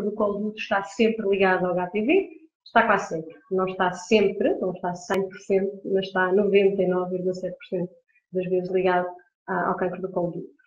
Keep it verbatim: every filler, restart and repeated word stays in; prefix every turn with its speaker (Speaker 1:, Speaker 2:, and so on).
Speaker 1: do colo do útero está sempre ligado ao H P V, está quase sempre. Não está sempre, não está cem por cento, mas está noventa e nove vírgula sete por cento das vezes ligado ao cancro do colo do útero.